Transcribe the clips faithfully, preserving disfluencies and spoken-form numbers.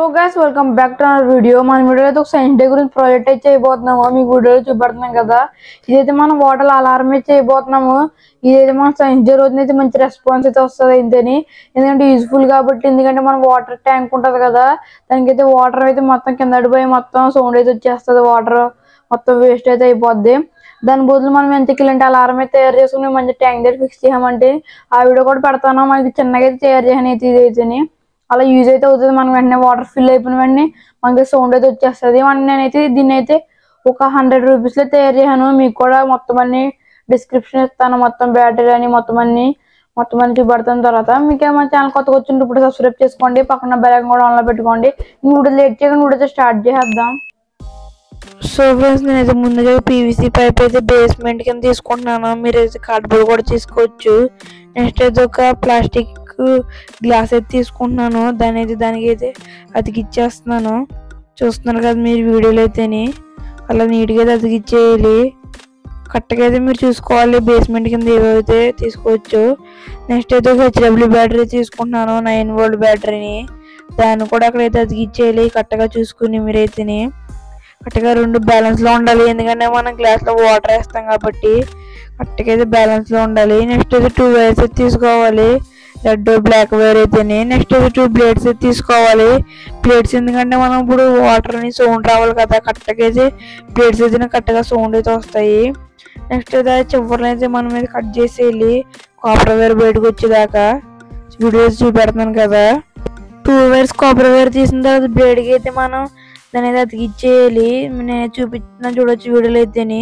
guys, welcome back to our video. మన వీడియోలో ఒక సైన్స్ డే గురించి ప్రాజెక్ట్ అయితే చేయబోతున్నాము. మీకు వీడియోలో చూపెడుతున్నాం కదా. ఇదైతే మనం వాటర్ అలారం అయితే చేయబోతున్నాము. ఇదైతే మన సైన్స్ డే రోజున అయితే మంచి రెస్పాన్స్ అయితే వస్తుంది ఇంతని. ఎందుకంటే యూజ్ఫుల్ కాబట్టి, ఎందుకంటే మన వాటర్ ట్యాంక్ ఉంటుంది కదా, దానికైతే వాటర్ అయితే మొత్తం కింద పడిపోయి మొత్తం సౌండ్ అయితే వచ్చేస్తుంది. వాటర్ మొత్తం వేస్ట్ అయితే అయిపోద్ది. దాని బదులు మనం ఎంతకి ఇలాంటి అలారం అయితే తయారు చేసుకుని మంచి ట్యాంక్ దగ్గర ఫిక్స్ చేయమంటే ఆ వీడియో కూడా పెడతాను. మనకి చిన్నగా అయితే తయారు చేయని అయితే ఇదైతే అలా యూజ్ అయితే అవుతుంది. మనం వెంటనే వాటర్ ఫిల్ అయిపోయిన వెంటనే మనకి సౌండ్ అయితే వచ్చేస్తుంది. నేనైతే దీన్ని అయితే ఒక హండ్రెడ్ రూపీస్ లో తయారు చేశాను. మీకు కూడా మొత్తం అన్ని డిస్క్రిప్షన్ ఇస్తాను, మొత్తం బ్యాటరీ అని మొత్తం అన్ని మొత్తం అన్ని చూపెడతాను. తర్వాత మీకు ఏమైనా ఛానల్ కొత్తగా వచ్చింటే ఇప్పుడు సబ్స్క్రైబ్ చేసుకోండి, పక్కన బెల్ ఐకాన్ కూడా ఆన్లో పెట్టుకోండి. ఇంక లేట్ చేయకుండా కూడా స్టార్ట్ చేద్దాం. సో ఫ్రెండ్స్, నేనైతే ముందుగా పీవీసీ పైప్ అయితే బేస్మెంట్ కింద తీసుకుంటున్నాను. మీరైతే కార్డ్బోర్డ్ కూడా తీసుకోవచ్చు. నెక్స్ట్ అయితే ఒక ప్లాస్టిక్ గ్లాస్ అయితే తీసుకుంటున్నాను. దాని అయితే దానికి అయితే అతికిచ్చేస్తున్నాను. చూస్తున్నారు కదా మీరు వీడియోలో అయితేనే అలా నీట్గా అయితే అతికిచ్చేయాలి. కరెక్ట్గా అయితే మీరు చూసుకోవాలి బేస్మెంట్ కింద ఏవైతే తీసుకోవచ్చు. నెక్స్ట్ అయితే ఒక హెచ్డబ్ల్యూ బ్యాటరీ తీసుకుంటున్నాను, నైన్ వోల్ట్ బ్యాటరీని. దాన్ని కూడా అక్కడైతే అతికిచ్చేయాలి కరెక్ట్గా చూసుకుని మీరైతేనే. కరెక్ట్గా రెండు బ్యాలెన్స్లో ఉండాలి, ఎందుకంటే మనం గ్లాస్లో వాటర్ వేస్తాం కాబట్టి కరెక్ట్గా అయితే బ్యాలెన్స్లో ఉండాలి. నెక్స్ట్ అయితే టూ వైర్స్ అయితే తీసుకోవాలి, రెడ్ బ్లాక్ వైర్ అయితేనే. నెక్స్ట్ అయితే టూ ప్లేట్స్ అయితే తీసుకోవాలి. ప్లేట్స్ ఎందుకంటే మనం ఇప్పుడు వాటర్ని సౌండ్ రావాలి కదా, కరెక్ట్గా అయితే ప్లేట్స్ అయితే కరెక్ట్గా సౌండ్ అయితే వస్తాయి. నెక్స్ట్ అయితే చివరిని అయితే మనం అయితే కట్ చేసేయాలి కాపర్ వైర్ బయటకు వచ్చేదాకా. వీడియోస్ చూపెడతాను కదా. టూ వైర్స్ కాపర్ వైర్ తీసిన తర్వాత బ్లేడ్కి అయితే మనం దాని అయితే అతికిచ్చేయాలి. నేను చూపించిన చూడొచ్చు వీడియోలో అయితేనే.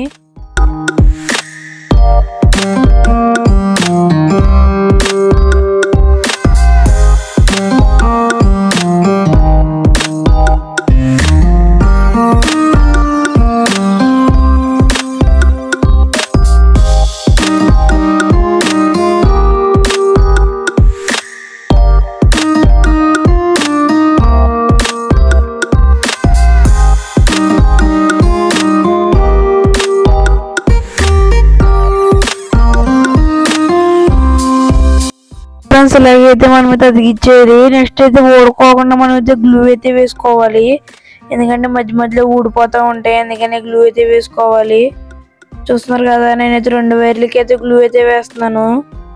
ఇలాగైతే మనం అయితే అతికిచ్చేది. నెక్స్ట్ అయితే ఊడుకోకుండా మనం అయితే గ్లూ అయితే వేసుకోవాలి, ఎందుకంటే మధ్య మధ్యలో ఊడిపోతూ ఉంటాయి, అందుకని గ్లూ అయితే వేసుకోవాలి. చూస్తున్నారు కదా, నేనైతే రెండు వైర్లకి అయితే గ్లూ అయితే వేస్తున్నాను.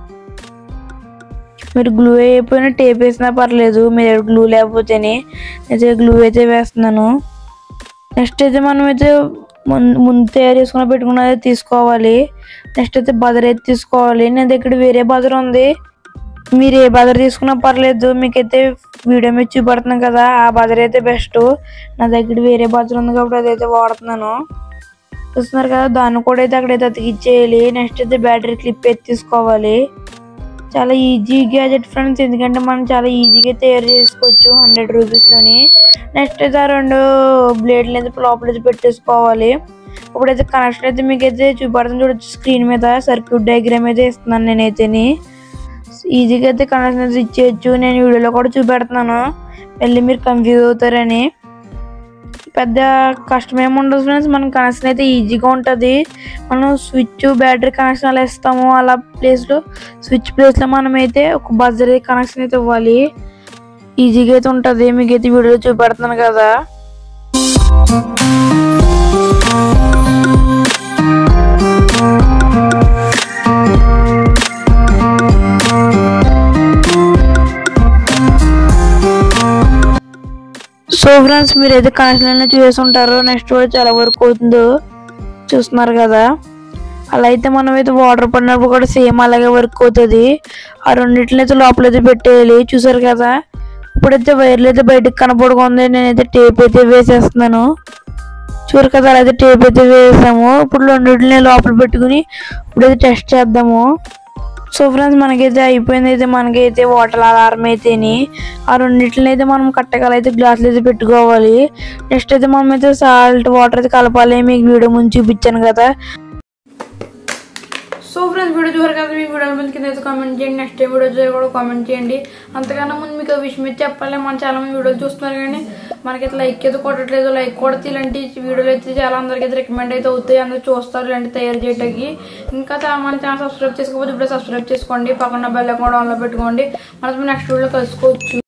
మీరు గ్లూ అయిపోయినా టేప్ వేసినా పర్లేదు, మీరు గ్లూ లేకపోతేనే. అయితే గ్లూ అయితే వేస్తున్నాను. నెక్స్ట్ అయితే మనం అయితే ముందు తయారు చేసుకున్న పెట్టుకున్నది తీసుకోవాలి. నెక్స్ట్ అయితే బజర్ అయితే తీసుకోవాలి. నా దగ్గర వేరే బజర్ ఉంది, మీరు ఏ బజర్ తీసుకున్నా పర్లేదు. మీకైతే వీడియో మీద చూపెడుతున్నాం కదా, ఆ బజర్ అయితే బెస్ట్. నా దగ్గర వేరే బజర్ ఉంది కాబట్టి అదైతే వాడుతున్నాను. చూస్తున్నారు కదా, దాన్ని కూడా అయితే అక్కడైతే అతికిచ్చేయాలి. నెక్స్ట్ అయితే బ్యాటరీ క్లిప్ అయితే తీసుకోవాలి. చాలా ఈజీ గ్యాజెట్ ఫ్రెండ్స్, ఎందుకంటే మనం చాలా ఈజీగా తయారు చేసుకోవచ్చు హండ్రెడ్ రూపీస్లోని. నెక్స్ట్ అయితే ఆ రెండు బ్లేడ్లు అయితే లోపల పెట్టేసుకోవాలి. ఇప్పుడైతే కనెక్షన్ అయితే మీకైతే చూపెడుతుంది చూడొచ్చు స్క్రీన్ మీద. సర్క్యూట్ డయాగ్రామ్ అయితే ఇస్తున్నాను నేనైతేని. ఈజీగా అయితే కనెక్షన్ అయితే ఇచ్చేయచ్చు. నేను వీడియోలో కూడా చూపెడుతున్నాను, మళ్ళీ మీరు కన్ఫ్యూజ్ అవుతారని. పెద్ద కష్టమేమి ఉండదు ఫ్రెండ్స్, మన కనెక్షన్ అయితే ఈజీగా ఉంటుంది. మనం స్విచ్ బ్యాటరీ కనెక్షన్ అలా ఇస్తాము, అలా ప్లేస్లో స్విచ్ ప్లేస్లో మనం అయితే ఒక బజర్ కనెక్షన్ అయితే ఇవ్వాలి. ఈజీగా అయితే ఉంటుంది, మీకైతే వీడియోలో చూపెడుతున్నాను కదా. సో ఫ్రెండ్స్, మీరైతే కనెక్షన్ చూసి ఉంటారు. నెక్స్ట్ కూడా చాలా వరకు అవుతుందో చూస్తున్నారు కదా. అలా అయితే మనం అయితే వాటర్ పడినప్పుడు కూడా సేమ్ అలాగే వర్క్ అవుతుంది. ఆ రెండింటిని అయితే లోపలైతే పెట్టేయాలి. చూసారు కదా, ఇప్పుడైతే వైర్లు అయితే బయటకు కనపడుకుంది. నేనైతే టేప్ అయితే వేసేస్తున్నాను. చూరు కదా, అలా అయితే టేప్ అయితే వేసాము. ఇప్పుడు రెండింటిని లోపల పెట్టుకుని ఇప్పుడైతే టెస్ట్ చేద్దాము. సో ఫ్రెండ్స్, మనకైతే అయిపోయింది. అయితే మనకైతే వాటర్ అలారం అయితేని ఆ రెండింటిని అయితే మనం కట్టగల అయితే గ్లాసులు అయితే పెట్టుకోవాలి. నెక్స్ట్ అయితే మనం అయితే సాల్ట్ వాటర్ అయితే కలపాలి. మీకు వీడియో ముందు చూపించాను కదా. సో ఫ్రెండ్స్, వీడియో చూసారు కదా. మీ వీడియో ముందు కింద అయితే కామెంట్ చేయండి. నెక్స్ట్ టైం వీడియో చూసి కూడా కామెంట్ చేయండి. అంతకన్నా ముందు మీకు విషయం అయితే చెప్పాలి, మన చాలా మంది వీడియోలు చూస్తున్నారు కానీ మనకైతే లైక్ అయితే కొట్టట్లేదు. లైక్ కొడితే ఇలాంటి వీడియోలు అయితే చాలా అందరికి అయితే రికమెండ్ అయితే అవుతాయి, అందరూ చూస్తారు ఇలాంటి తయారు చేయడానికి. ఇంకా మన ఛానల్ సబ్స్క్రైబ్ చేసుకోకపోతే ఇప్పుడే సబ్స్క్రైబ్ చేసుకోండి, పక్కన బెల్ ఐకాన్ ఆన్లో పెట్టుకోండి. మనం నెక్స్ట్ వీడియోలో కలుసుకోవచ్చు.